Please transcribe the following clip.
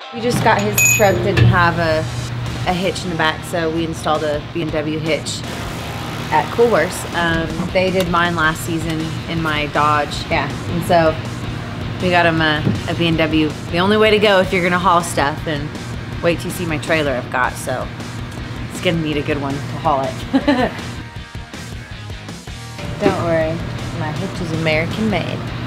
We just got his truck, didn't have a hitch in the back, so we installed a B&W hitch at Cool Horse. They did mine last season in my Dodge. Yeah, and so we got him a B&W. The only way to go if you're gonna haul stuff, and wait till you see my trailer I've got, so it's gonna need a good one to haul it. Don't worry, my hitch is American made.